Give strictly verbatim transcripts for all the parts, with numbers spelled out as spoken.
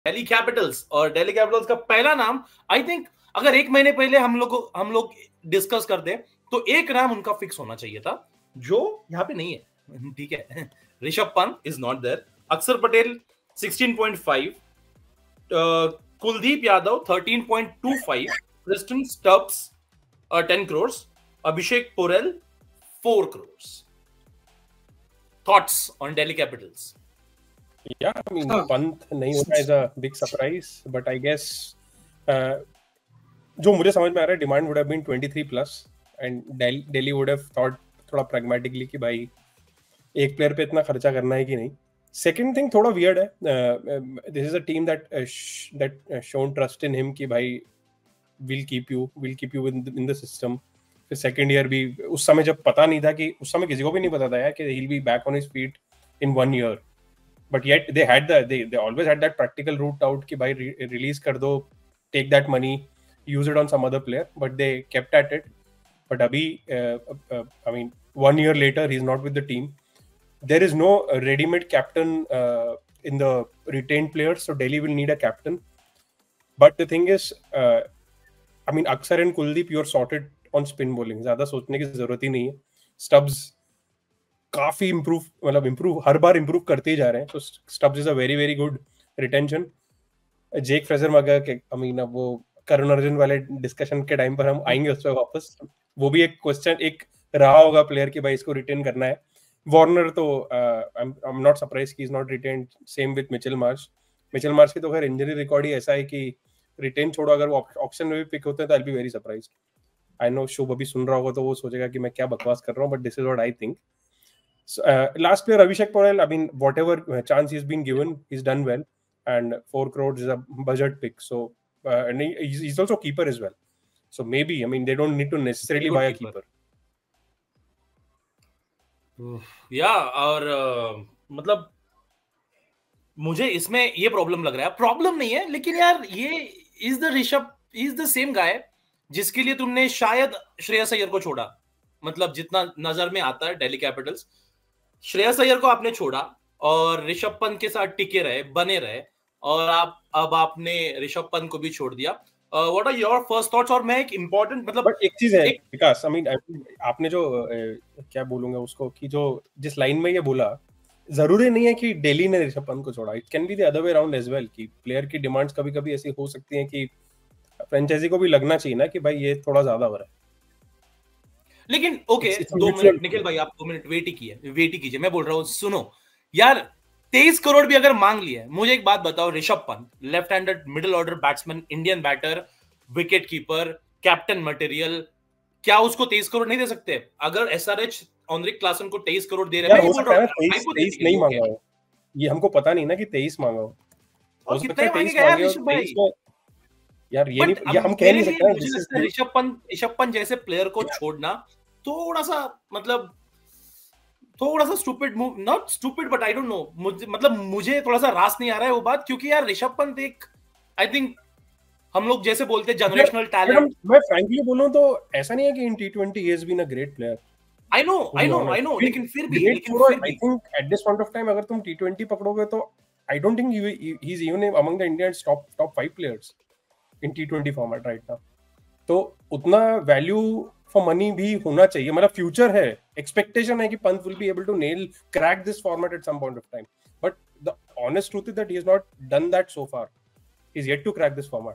Delhi Capitals, और Delhi Capitals का पहला नाम आई थिंक अगर एक महीने पहले हम लोग हम लोग डिस्कस कर दे तो एक नाम उनका फिक्स होना चाहिए था, जो यहाँ पे नहीं है। ठीक है, Rishabh Pant is not there, Axar Patel sixteen point five, Kuldeep Yadav thirteen point two five, Tristan Stubbs ten crore, Abhishek Porel four crore. Thoughts on Delhi capitals? Yeah, I mean, Pant नहीं होना is a big surprise, but I guess uh, जो मुझे समझ में आ रहा है demand would have been twenty-three plus, and Delhi, Delhi would have thought थोड़ा pragmatically कि भाई एक प्लेयर पे इतना खर्चा करना है कि नहीं। Second thing थोड़ा weird है, uh, uh, this is a team that uh, sh- that uh, shown trust in him कि भाई we'll keep you, we'll keep you in the, in the system. फिर second year भी उस समय जब पता नहीं था कि उस समय किसी को भी नहीं पता था यार कि he'll be back on his feet in one year. But yet they had the they they always had that practical route out कि भाई re- release कर दो, take that money, use it on some other player. But they kept at it. But अभी uh, uh, I mean one year later he's not with the team. There is no uh, ready-made captain uh, in the retained players, so Delhi will need a captain. But the thing is, uh, I mean Akshar and Kuldeep you're sorted on spin bowling. ज़्यादा सोचने की ज़रूरत ही नहीं है. Stubbs काफी improve मतलब improve हर बार improve करते ही जा रहे हैं, तो Stubbs is a very very good retention. Jake Fraser McGurk के आई मीन अब वो करुण अर्जुन वाले डिस्कशन के टाइम पर हम आएंगे उस पर वापस, वो भी एक क्वेश्चन एक रहा होगा प्लेयर कि भाई इसको रिटेन करना है। वार्नर तो आई एम नॉट सरप्राइज कि is not retained, same with Mitchell Marsh. Mitchell Marsh की तो खैर इंजरी रिकॉर्ड ही ऐसा है कि रिटेन छोड़ो, अगर वो ऑप्शन में भी पिक होते हैं तो I will be very surprised. I know Shubh अभी सुन रहा होगा तो वो सोचेगा कि मैं क्या बकवास कर रहा हूँ, but this is what I think. So, uh, last player Abhishek Porel, I mean whatever chance he's been given he's done well, and four crores is a budget pick, so uh, and he, he's, he's also keeper as well, so maybe I mean they don't need to necessarily buy a keeper. या और uh, मतलब मुझे इसमें ये problem लग रहा है, problem नहीं है लेकिन यार ये is the Rishabh is the same guy जिसके लिए तुमने शायद श्रेयस अय्यर को छोड़ा, मतलब जितना नजर में आता है दिल्ली कैपिटल्स, श्रेयस अय्यर को आपने छोड़ा और ऋषभ पंत के साथ टिके रहे, बने रहे, और आप अब आपने ऋषभ पंत को भी छोड़ दिया। What are your first thoughts? और मैं एक इंपॉर्टेंट मतलब बट एक चीज है विकास, आई मीन आपने जो uh, क्या बोलूंगा उसको कि जो जिस लाइन में ये बोला, जरूरी नहीं है कि दिल्ली ने ऋषभ पंत को छोड़ा, it can be the other way around as well कि प्लेयर की डिमांड्स कभी कभी ऐसी हो सकती हैं कि फ्रेंचाइजी को भी लगना चाहिए ना कि भाई ये थोड़ा ज्यादा हो रहा है। लेकिन ओके okay, दो मिनट निखिल भाई, आप दो मिनट वेट ही कीजिए वेट ही कीजिए मैं बोल रहा हूँ सुनो यार, तेईस करोड़ भी अगर मांग लिया, मुझे एक बात बताओ, Rishabh Pant left handed middle order batsman, Indian batter, wicket keeper, captain material, क्या उसको तेईस करोड़ नहीं दे सकते? अगर एसआरएच ऑनरिक क्लासन को तेईस करोड़ दे रहे हैं, तेईस नहीं मांगा हो, ये हमको पता नहीं ना कि तेईस मांगा हो, हो सकता है तेईस मांगे हो तेईस में यार, ये नहीं ये हम कह नहीं सकते। मुझे लगता है ऋषभ पंत ऋषभ पंत जैसे प्लेयर को छोड़ना थोड़ा सा मतलब थोड़ा सा stupid move, not stupid but I don't know, मुझे मतलब मुझे थोड़ा सा रास नहीं आ रहा है वो बात, क्योंकि यार ऋषभ पंत एक आई थिंक हम लोग जैसे बोलते हैं जनरेशनल टैलेंट। मैं फ्रैंकली बोलूं तो ऐसा नहीं है कि in T twenty he has been a great player, I know I know I know लेकिन फिर भी लेकिन फिर भी I think at this point of time अगर तुम टी ट्वेंटी पकड़ोगे तो I don't think he is even among the Indians top top five players in T twenty format right now, तो उतना वैल्यू फॉर मनी भी होना चाहिए, मतलब फ्यूचर है, एक्सपेक्टेशन है कि Pant will be able to nail crack this format at some point of time, but the honest truth is that he has not done that so far, he is yet to crack this format.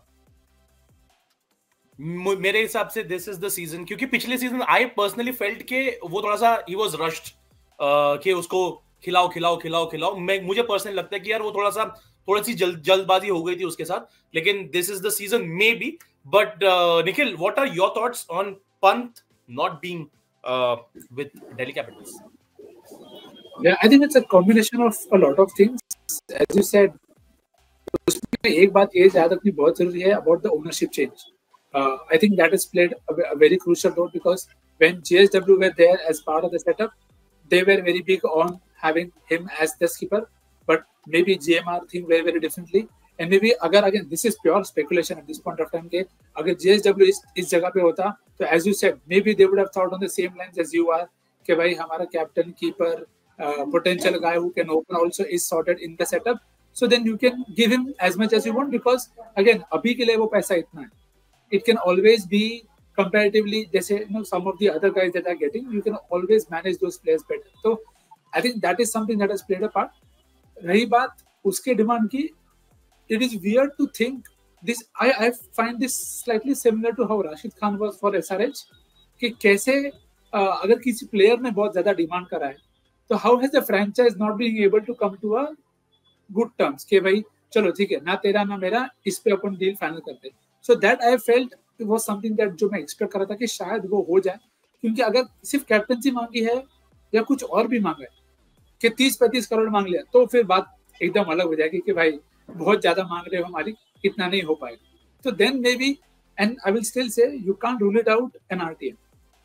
मेरे हिसाब से this is the season, क्योंकि पिछले season I personally felt के वो थोड़ा सा he was rushed कि उसको खिलाओ खिलाओ खिलाओ खिलाओ, मैं मुझे पर्सनली लगता है कि यार वो थोड़ा सा थोड़ी सी जल्द जल्दबाजी हो गई थी उसके साथ, लेकिन this is the season maybe. But Nikhil, what are your thoughts on Pant not being with Delhi capitals? Yeah, I think it's a combination of a lot of things. As you said, उसमें एक बात ये याद रखनी बहुत जरूरी है about the ownership change. Uh, I think that has played a, a very crucial role, because when J S W were there as part of the setup, they were very big on having him as the skipper, but maybe G M R think very very differently, and maybe अगर again this is pure speculation at this point of time के अगर J S W इस इस जगह पे होता तो as you said maybe they would have thought on the same lines as you are कि भाई हमारा captain, keeper, uh, potential guy who can open also is sorted in the setup, so then you can give him as much as you want, because again अभी के लिए वो पैसा इतना है. It can always be comparatively, जैसे you know some of the other guys that are getting, you can always manage those players better. So I think that is something that has played a part. रही बात उसके demand की, it is weird to think this. I I find this slightly similar to how Rashid Khan was for S R H. कि कैसे uh, अगर किसी player ने बहुत ज्यादा डिमांड करा है, तो how has the franchise not being able to come to a good terms कि भाई चलो ठीक है, ना तेरा ना मेरा, इस पे अपन डील फाइनल करते. So that I felt it was something that जो मैं एक्सपेक्ट कर रहा था कि शायद वो हो जाए, क्योंकि अगर सिर्फ कैप्टनसी मांगी है या कुछ और भी मांगा है कि तीस पैंतीस करोड़ मांग लिया, तो फिर बात एकदम अलग हो जाएगी कि भाई बहुत ज्यादा मांग रहे हो हमारी, इतना नहीं हो पाएगा. तो then maybe, and I will still say you can't rule it out an RTM.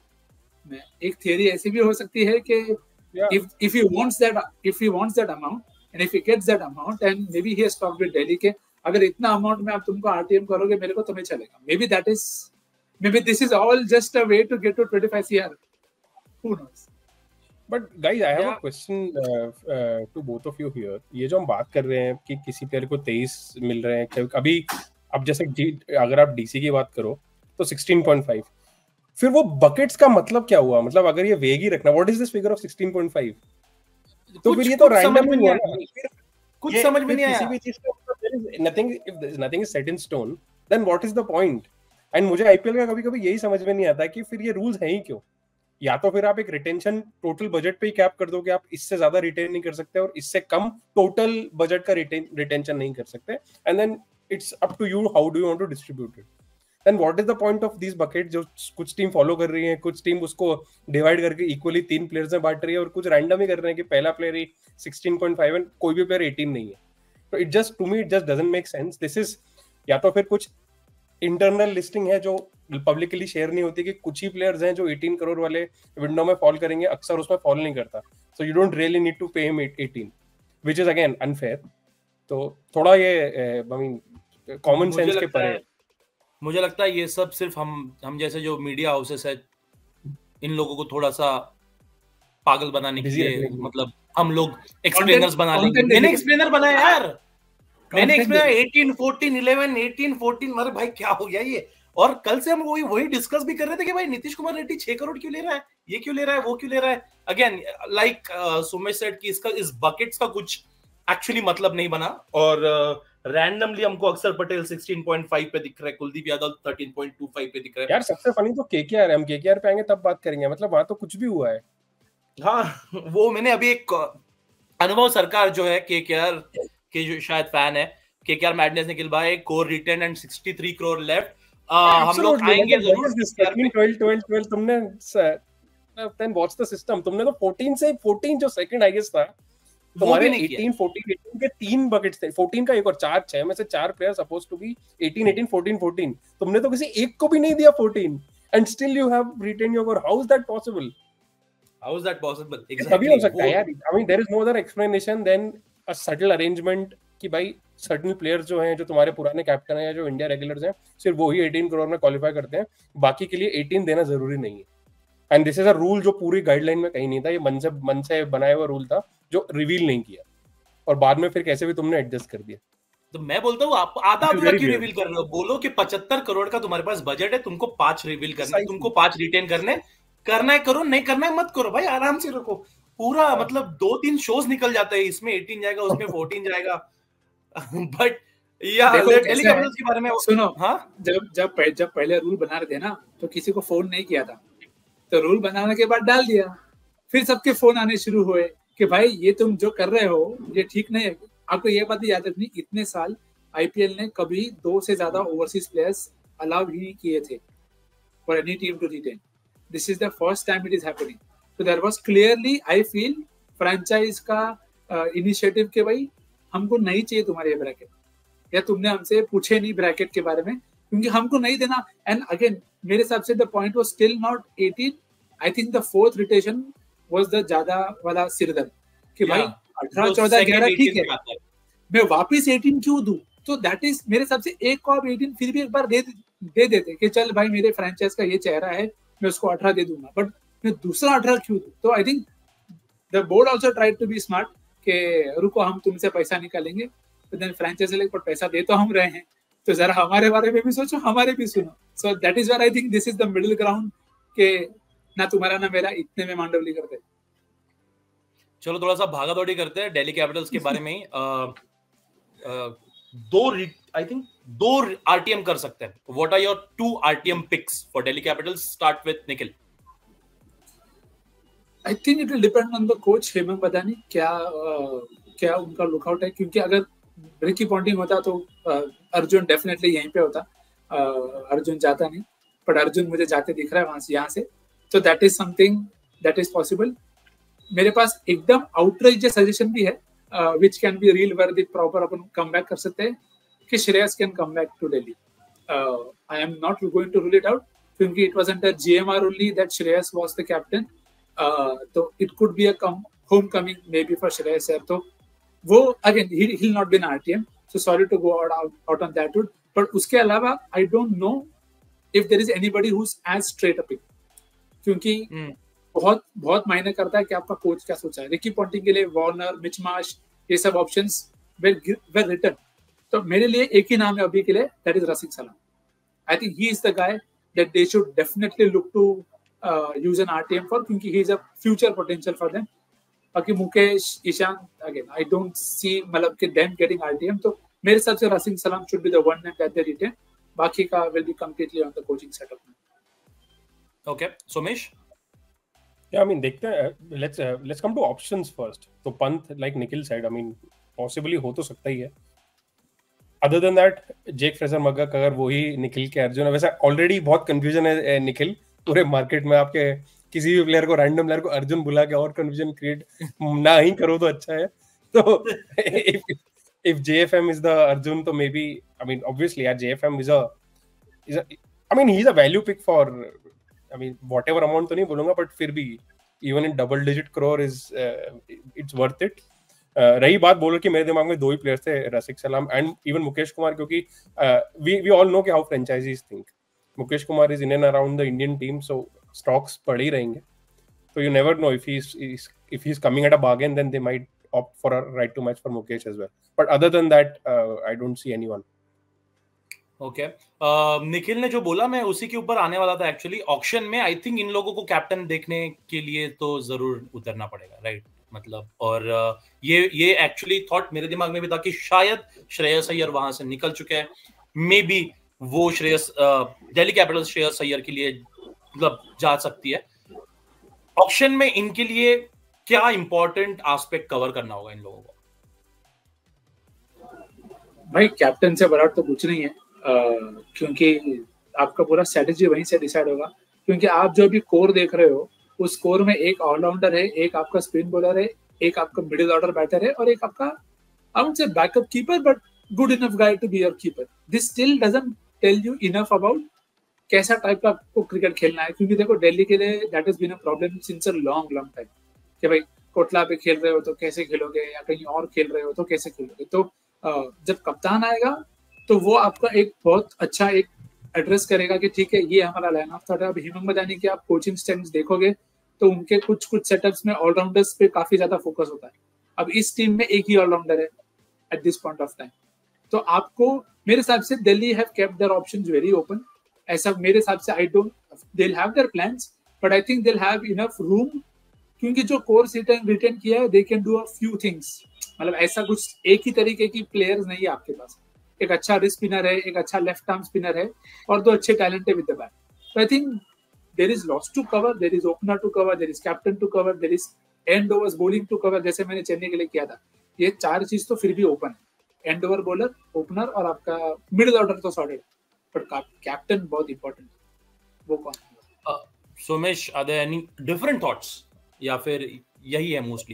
मैं एक थियरी ऐसी भी हो सकती है कि if if he wants that if he wants that amount and if he gets that amount and maybe he has talked with Delhi के अगर इतना अमाउंट में आप तुमको आरटीएम करोगे मेरे को, तुम्हें चलेगा. Maybe that is maybe this is all just a way to get to twenty-five crore. Who knows? But guys, I have Yeah. a question uh, uh, to both of you here. ये जो हम बात कर रहे हैं कि किसी player को तेईस मिल रहे हैं, अभी अब जैसे अगर आप डीसी की बात करो तो सोलह पॉइंट पाँच, फिर वो बकेट्स का मतलब क्या हुआ? मतलब अगर ये वेग ही रखना, what is this figure of सोलह पॉइंट पाँच? तो फिर ये तो रैंडम नहीं हुआ ना. कुछ समझ में नहीं आया. किसी भी चीज का nothing, if nothing is set in stone, then what is the point? And मुझे आईपीएल का कभी-कभी यही समझ में नहीं आता कि फिर ये रूल्स हैं ही क्यों? या तो फिर आप एक रिटेंशन टोटल बजट पे ही कैप कर दो कि आप इससे ज्यादा रिटेन नहीं कर सकते और इससे कम टोटल बजट का रिटेन रिटेंशन नहीं कर सकते, and then it's up to you how do you want to distribute it. Then what is the point of this bucket? जो कुछ टीम फॉलो कर रही है, कुछ टीम उसको डिवाइड करके इक्वली तीन प्लेयर्स में बांट रही है, और कुछ रैंडम ही कर रहे हैं कि पहला प्लेयर ही सोलह पॉइंट पाँच है, कोई भी प्लेयर अठारह नहीं है. तो it just to me it just doesn't make sense. This is या तो फिर कुछ इंटरनल लिस्टिंग है जो पब्लिकली शेयर नहीं होती कि कुछ ही प्लेयर्स हैं जो अठारह करोड़ वाले विंडो में फॉल करेंगे, अक्सर उसमें फॉल नहीं करता. So you don't really need to pay him अठारह, व्हिच इज अगेन अनफेयर. तो थोड़ा ये आई मीन कॉमन सेंस के परे. मुझे लगता है ये सब सिर्फ हम हम जैसे जो मीडिया हाउसेस है, इन लोगों को थोड़ा सा पागल बनाने के लिए, मतलब हम लोग एक्सप्लेनर्स बना लेंगे. मैंने एक्सप्लेनर बनाया यार, मैंने एक्सप्लेनर अठारह, चौदह, ग्यारह, अठारह, चौदह, अरे भाई क्या हो गया ये. और कल से हम वही वही डिस्कस भी कर रहे थे कि भाई नीतीश कुमार रेड्डी छह करोड़ क्यों ले रहा है, ये क्यों ले रहा है, वो क्यों ले रहा है. अगेन लाइक सुमेश सेड कि इसका इस बकेट्स का कुछ एक्चुअली मतलब नहीं बना, और रैंडमली uh, हमको अक्षर पटेल सोलह पॉइंट पाँच पे दिख रहा है, कुलदीप यादव तेरह पॉइंट दो पाँच पे दिख रहा है. यार सबसे फनी तो केकेआर है. हम केकेआर पे आएंगे तब बात करेंगे, मतलब वहां तो कुछ भी हुआ है. हाँ, वो मैंने अभी एक अनुभव सरकार जो है केकेआर के जो शायद फैन है, केकेआर मैडनेस निखिल भाई, कोर रिटर्न एंड तिरसठ करोड़ लेफ्ट. हम लोग आएंगे जरूर. ट्वेल्व ट्वेल्व ट्वेल्व तुमने देन व्हाट्स द सिस्टम? तुमने तो चौदह से चौदह जो सेकंड आई गेस था, तुम्हारे अठारह, चौदह, अठारह के तीन बकेट्स थे. चौदह का एक और चार, छह में से चार प्लेयर सपोज टू बी अठारह, अठारह, चौदह, चौदह. तुमने तो किसी एक को भी नहीं दिया चौदह, and still you have retain your. How is that possible? How is that possible? Exactly. तभी हो सकता है यार. I mean, there is no other explanation than a subtle arrangement कि भाई certain players जो हैं, जो तुम्हारे पुराने कैप्टन हैं या जो इंडिया रेगुलर्स हैं, सिर्फ वो ही अठारह करोड़ में क्वालिफाई करते हैं, बाकी के लिए अठारह देना जरूरी नहीं है. And this is a rule जो पूरी गाइडलाइन में कहीं नहीं था. ये मन से मन से बनाया हुआ रूल था जो रिवील नहीं किया, और बाद में फिर कैसे भी तुमने एडजस्ट कर दिया. तो मैं बोलता हूँ आप आधा पूरा क्यों रिवील कर रहे हो? बोलो कि पचहत्तर करोड़ का तुम्हारे पास बजट है, तुमको पांच रिवील करने, तुमको पांच रिटेन करने, करना है करो, नहीं करना है मत करो भाई, आराम से रखो. पूरा मतलब दो तीन शोज निकल जाते हैं, इसमें अठारह जाएगा, उसमें चौदह जाएगा. बट या दिल्ली कैपिटल्स के बारे में सुनो. हाँ, जब जब जब पहले रूल बना रहे थे ना, तो किसी को फोन नहीं किया था. तो रूल बनाने के बाद डाल दिया, फिर सबके फोन आने शुरू हुए कि भाई ये तुम जो कर रहे हो ये ठीक नहीं है. आपको ये बात याद रखनी, इतने साल आईपीएल ने कभी दो से ज्यादा ओवरसीज प्लेयर्स अलाउ ही किए थे for any team to retain. This is the first time it is happening. So there was clearly, I feel, franchise का इनिशिएटिव uh, के भाई हमको नहीं चाहिए तुम्हारे ब्रैकेट, या तुमने हमसे पूछे नहीं ब्रैकेट के बारे में, क्योंकि हमको नहीं देना. एंड अगेन मेरे हिसाब से the point was still not अठारह. I think the fourth retention was the ज्यादा वाला सिरदर्द कि भाई अठारह, चौदह, ग्यारह ठीक है, मैं वापस अठारह क्यों दूं? तो दैट इज मेरे हिसाब से एक को आप अठारह फिर भी एक बार दे दे देते कि चल भाई मेरे फ्रेंचाइज का ये चेहरा है, मैं उसको अठारह दे दूंगा, बट मैं दूसरा अठारह क्यों दूं? तो I think the board also tried to be smart कि रुको हम तुमसे पैसा निकालेंगे, देन फ्रैंचाइजी लाइक पर पैसा दे तो हम रहे हैं, तो जरा हमारे बारे में भी सोचो, हमारे भी सुनो. So that is where I think this is the middle ground के ना तुम्हारा ना मेरा, इतने में मांडवली करते. चलो थोड़ा सा भागा दौड़ी करते हैं दिल्ली कैपिटल्स के बारे में ही. uh, uh, दो आई थिंक दो आरटीएम कर सकते हैं. What are your two RTM picks for Delhi capitals? Start with Nikhil. I think it will depend on the coach Hemant Badani, क्या uh, क्या उनका लुकआउट है, क्योंकि अगर रिकी पॉन्टिंग होता तो uh, अर्जुन डेफिनेटली यहीं पे होता. uh, अर्जुन जाता नहीं, बट अर्जुन मुझे जाते दिख रहा है वहां से, यहाँ से. तो that is something that is possible. मेरे पास एकदम आउटराइट सजेशन भी है which can be real worthy, proper अपन कम बैक कर सकते हैं कि Shreyas can come back to Delhi. I am not going to rule it out, क्योंकि it was under GMR only that Shreyas was the captain. तो it could be a homecoming maybe for Shreyas sir. तो वो again he will not be an RTM, so sorry to go out out on that route. But उसके अलावा I don't know if there is anybody who is as straight a pick, क्योंकि hmm. बहुत बहुत मायने करता है कि आपका कोच क्या सोचा है. रिकी पॉन्टिंग के लिए वार्नर, मिच मार्श, ये सब ऑप्शंस वेर वेर रिटन. तो मेरे लिए एक ही नाम है अभी के लिए, that is Rasikh Salam. I think he is the guy that they should definitely look to use an RTM for, क्योंकि he is a future potential for them. बाकी Mukesh, Ishan, again I don't see मतलब कि देम गेटिंग आरटीएम. तो मेरे हिसाब से Rasikh Salam should be the one name that they retain. बाकी का will be completely on the coaching setup. Okay, Somesh. Yeah, I mean, देखते हैं. Let's uh, let's come to options first. तो Pant, like Nikhil said, I mean, possibly हो तो सकता ही है. Other than that, Jake Fraser McGurk, अगर वही निखिल के अर्जुन है, वैसे ऑलरेडी बहुत कंफ्यूजन है निखिल पूरे मार्केट में. आपके किसी भी प्लेयर को, रैंडम प्लेयर को अर्जुन बुला के और कंफ्यूजन क्रिएट ना ही करो तो अच्छा है. तो if if J F M is the Arjun, तो maybe, I mean, obviously, यार J F M is a is a I mean, he's a value pick for, I mean, whatever amount तो नहीं बोलूंगा, but फिर भी even in double digit crore is uh, it's worth it. uh, रही बात बोलो कि मेरे दिमाग में दो ही प्लेयर्स थे, रसिक सलाम एंड इवन मुकेश कुमार, क्योंकि we we all know कि how franchises think. Mukesh Kumar is in and around the Indian team, so stocks पड़े ही रहेंगे. So you never know if he's if he's coming at a bargain, then they might opt for a right to match for Mukesh as well. But other than that, uh, I don't see anyone. Okay okay. uh, Nikhil ने जो बोला मैं उसी के ऊपर आने वाला था एक्चुअली. ऑक्शन में आई थिंक इन लोगों को कैप्टन देखने के लिए तो जरूर उतरना पड़ेगा, राइट? मतलब और uh, ये ये एक्चुअली थॉट मेरे दिमाग में भी था कि शायद श्रेयस अय्यर वहां से निकल चुके हैं. मे बी वो श्रेयस दिल्ली कैपिटल्स श्रेयस अय्यर के लिए मतलब जा सकती है. ऑक्शन में इनके लिए क्या इंपॉर्टेंट एस्पेक्ट कवर करना होगा इन लोगों को? भाई कैप्टन से बड़ा तो कुछ नहीं है, Uh, क्योंकि आपका पूरा स्ट्रेटेजी वहीं से डिसाइड होगा. क्योंकि आप जो भी कोर देख रहे हो, उस कोर में एक ऑलराउंडर है, एक आपका स्पिन बॉलर है, एक आपका मिडिल ऑर्डर बैटर है, और एक आपका I would say backup keeper, but good enough guy to be your keeper. This still doesn't tell you enough about कैसा टाइप का आपको क्रिकेट खेलना है. क्योंकि देखो दिल्ली के लिए that has been a problem since a long long time कि भाई कोटला पे खेल रहे हो तो कैसे खेलोगे, या कहीं और खेल रहे हो तो कैसे खेलोगे. तो uh, जब कप्तान आएगा तो वो आपका एक बहुत अच्छा एक एड्रेस करेगा कि ठीक है, ये हमारा लाइन ऑफ थॉट है. अब हेमंत बदानी की आप कोचिंग स्टैंड्स देखोगे तो उनके कुछ कुछ सेटअप्स में ऑलराउंडर्स पे काफी ज्यादा फोकस होता है. अब इस टीम में एक ही ऑलराउंडर है at this point of time. तो आपको मेरे हिसाब से Delhi have kept their options very open. ऐसा मेरे हिसाब से I don't they will have their plans, but I think they will have enough room, क्योंकि जो कोर्स रिटर्न रिटर्न किया है they can do a few things. मतलब ऐसा कुछ एक ही तरीके की प्लेयर्स नहीं है आपके पास. एक अच्छा रिस्ट स्पिनर है, एक अच्छा लेफ्ट आर्म स्पिनर है, और दो अच्छे टैलेंट है with the bat. So I think there is lots to cover, there is opener to cover, there is captain to cover, there is end overs bowling to cover, जैसे मैंने चेन्नई के लिए किया था. ये चार चीज तो फिर भी ओपन है. एंड ओवर बॉलर, ओपनर और आपका मिडिल ऑर्डर तो सॉर्टेड, बट कैप्टन बहुत इंपॉर्टेंट. वो कौन? Somesh, are there any different thoughts या फिर यही है मोस्टली?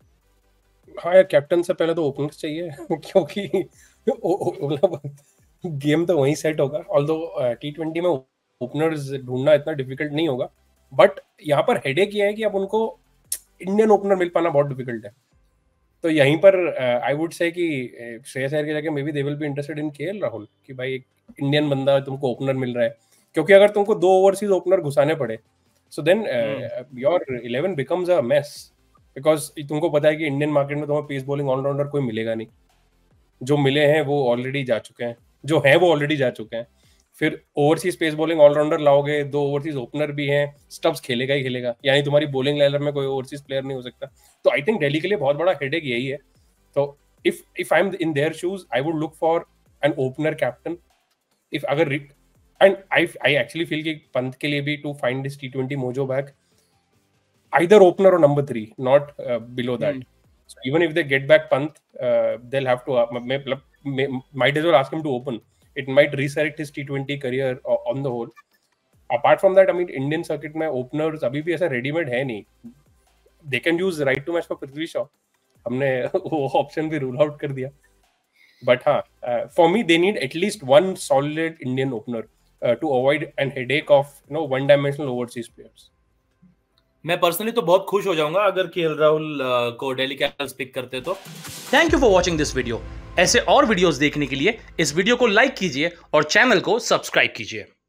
हाँ यार, कैप्टन से पहले तो ओपनर्स चाहिए क्योंकि मतलब गेम तो वहीं सेट होगा. ऑल्दो टी ट्वेंटी में ओपनर्स ढूंढना इतना डिफिकल्ट नहीं होगा, बट यहाँ पर हेडेक ये है कि अब उनको इंडियन ओपनर मिल पाना बहुत डिफिकल्ट है. तो यहीं पर आई वुड से कि श्रेयस अय्यर के जगह maybe they will be interested in KL Rahul, कि भाई एक इंडियन बंदा तुमको ओपनर मिल रहा है. क्योंकि अगर तुमको दो ओवरसीज ओपनर घुसाने पड़े, so then your eleven becomes a mess, because तुमको पता है कि इंडियन मार्केट में तुम्हें पेस बॉलिंग ऑलराउंडर कोई मिलेगा नहीं. जो मिले हैं वो ऑलरेडी जा चुके हैं, जो हैं वो ऑलरेडी जा चुके हैं। फिर ओवरसीज पेस बॉलिंग ऑलराउंडर लाओगे, दो ओवरसीज ओपनर भी हैं, स्टब्स खेलेगा ही खेलेगा, यानी तुम्हारी बॉलिंग लाइनअप में कोई ओवरसीज प्लेयर नहीं हो सकता। तो आई थिंक दिल्ली के लिए बहुत बड़ा हेडेक यही है। तो if if I am in their shoes I would look for an opener captain. If अगर and I I actually feel कि पंत के लिए भी to find this T twenty mojo back, either opener or number three, not uh, below that. Mm. So even if they get back Pant, uh, they'll have to uh, may, may, might as well ask him to open. It might resurrect his T twenty career uh, on the whole. Apart from that, I mean, Indian circuit में openers अभी भी ऐसा ready-made है नहीं. They can use right to match for Prithvi Shaw. हमने वो option भी rule out कर दिया. But हाँ, uh, for me, they need at least one solid Indian opener uh, to avoid an headache of you know one-dimensional overseas players. मैं personally तो बहुत खुश हो जाऊंगा अगर केएल राहुल को दिल्ली कैपिटल्स पिक करते तो। Thank you for watching this video. ऐसे और वीडियोस देखने के लिए इस वीडियो को लाइक कीजिए और चैनल को सब्सक्राइब कीजिए।